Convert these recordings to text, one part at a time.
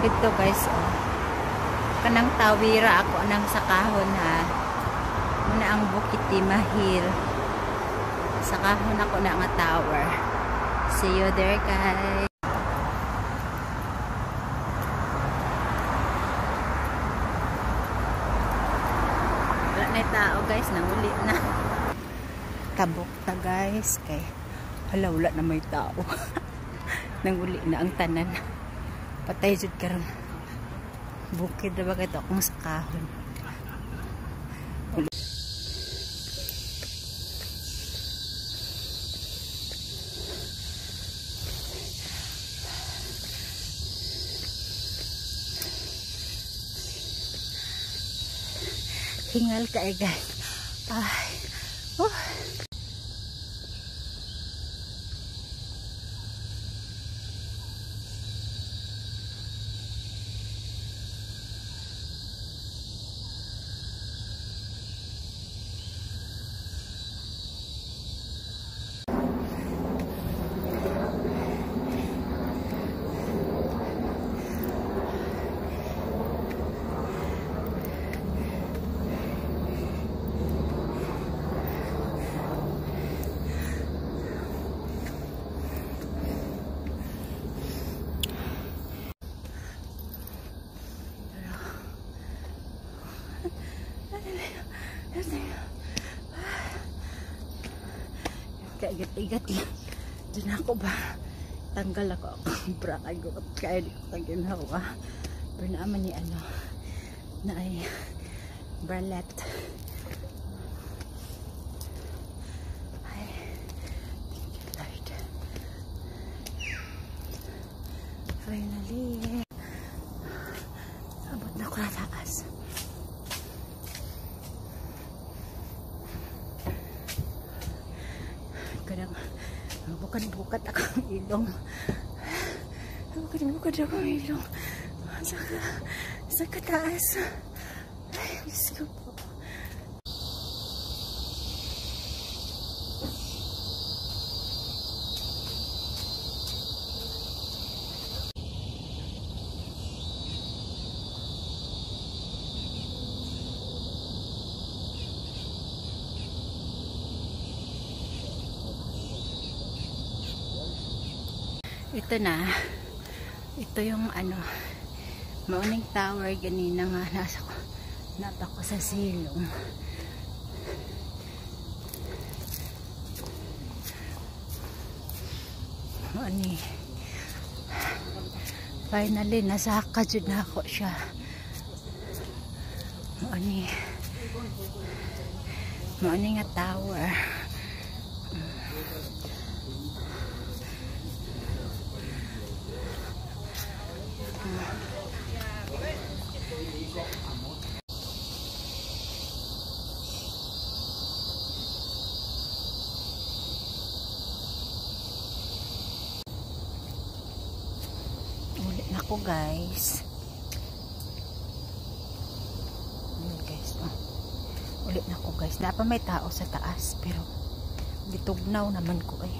Ito guys, oh. Kanang tawira ako nang sa kahon ha. Muna ang Bukit Timahil. Sa kahon ako na nga tower. See you there guys. Wala na tao guys, nanguli na. Tabok ta guys. Kay hala, wala na may tao. Nanguli na ang tanan. Patay jud karon. Bukid na ba ito akong sa kahon. Hingal ka eh guys. Ay. Igat-igat yan. Diyan ako ba? Tanggal ako. Brakay ko. Kaya di ko kaginawa. Pero naaman niya ano. Na ay bralet. Ay. Thank you Lord. Finally. Abot na ko na taas. Bukat-bukat akong ilong. Bukat-bukat akong ilong. Sa kataas. Ay, Diyos ko po. Ito na. Ito yung ano, morning tower ganina nga napa ko sa silong. Ani. Finally nasaka jud na ako siya. Ani. Morning nga tower. Ulit na ko guys. Ulit na ko guys. Napa may tao sa taas pero bitugnaw naman ko eh.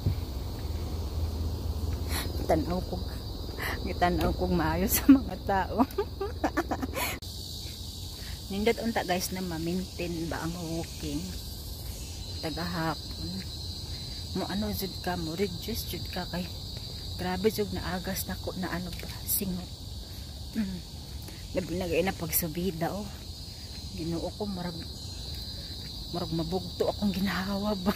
Gitanaw kong maayos sa mga tao. Nindot unta guys na ma-maintain ba ang walking tagahapon. Mo ano jud ka mo reduce jud ka kay grabe jud na agas nako na ano pa singot. Labi na gay na pagsubida oh. Ginoo ko marag mabugto akong ginahawa ba.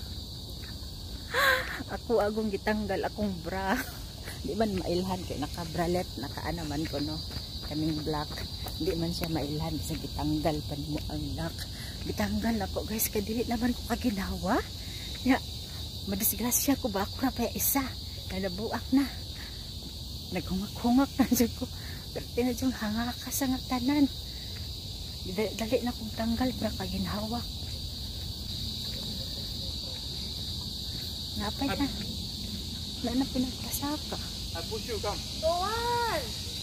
Ako agong gitanggal akong bra. Di man mailhan kay naka-bralet, naka-anaman ko no. Kaming black. Di man siya mailhan sa gitanggal pa mo ang lock. Gitanggal ako guys, kay dili naman ko kaginawa. Ya, madisgrasya ko ba ako ra pa isa. Kay nabuak na. Naghungak-hungak na jud ko. Pero tinadjong hanga ka sa tanan. Dali na kong tanggal pra kaginawa. Napay na. Wala na pinagpasaka. I push you, come. Go on!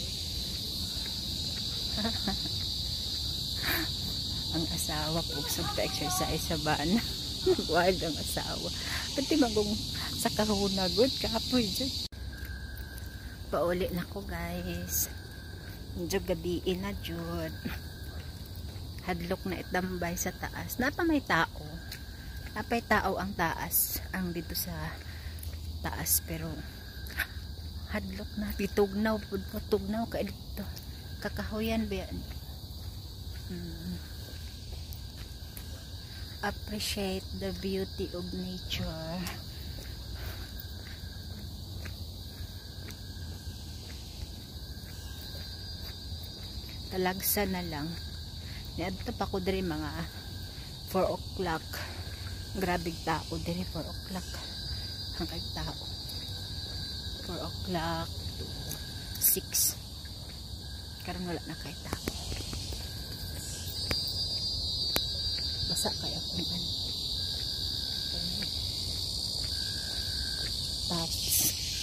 Ang asawa po sa exercise sa bana. Wild ang asawa. Pati magong sa kahunagod kapoy dyan. Pauli na ko guys. Medyo gabiin na jud. Hadlok na itambay sa taas. Napa may tao. Napay tao ang taas. Ang dito sa taas. Pero hadlok na. Tugnaw. Tugnaw ka dito. Kakahuyan ba yan? Appreciate the beauty of nature. Talagsa na lang. Niadto pa ko diri mga 4 o'clock. Grabig tao diri 4 o'clock. Hanggang tao. 4 o'clock to 6. Karon wala na kay tao. Basa kaya kung ano. Tops.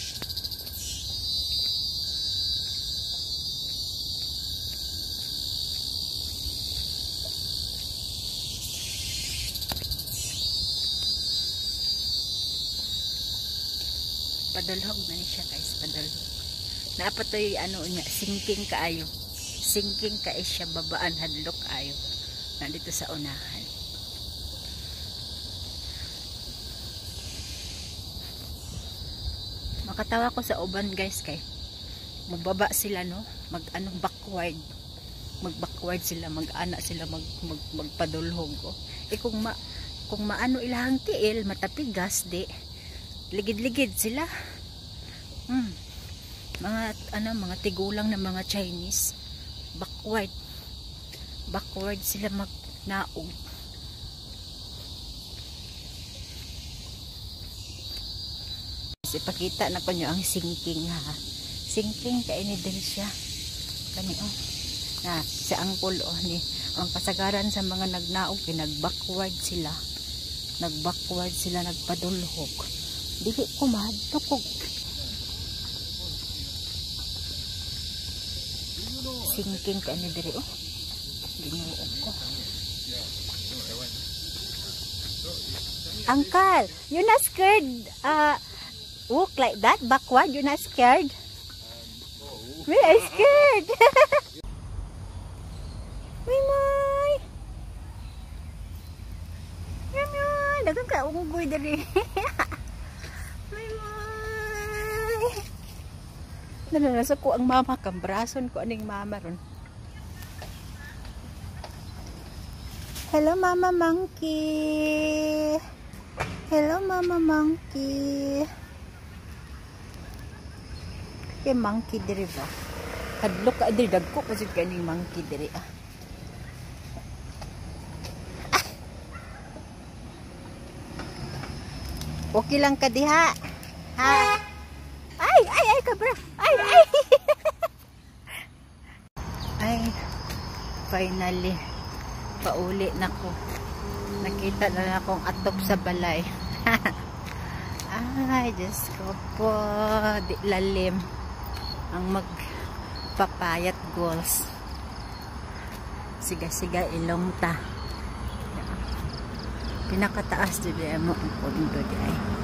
Padulhog na niya guys, padulhog. Napatoy ano niya, sinking kaayo. Sinking kaayo siya, babaan hadlok ayo. Nandito sa unahan. Makatawa ko sa uban guys kay magbaba sila no, mag anong backward. Mag backward sila, mag-ana sila magpadulhog ko. Kung maano ilahang tiil, matapigas di. Ligid-ligid sila. Mga tigulang na mga Chinese. Backward sila magnaog. Ipakita na ko nyo ang sinking ha. Sinking kaini din siya. Kani na sa angkol ni ang kasagaran sa mga nagnaog nag-backward sila. Nag-backward sila, nagpadulhog. Dili ko mahadlok. Sinking ka ni diri Ginuog ko. Uncle, you not scared walk like that backward? You not scared? Me I scared. May dagang ka unggoy diri. Nalasa ko ang mama kang brason ko aning mama ron. Hello mama monkey. Hello mama monkey. Kay monkey diri ba? Kadlok ka diri dagko pa jud kaning monkey diri Okay lang ka diha. Ha? Ay, kabra. Ay, finally, pauli na ko. Nakita na akong atop sa balay. Ay, Diyos ko po. Di lalim ang magpapayat goals. Siga-siga ilong ta. Pinakataas dito mo ang kondo di ay.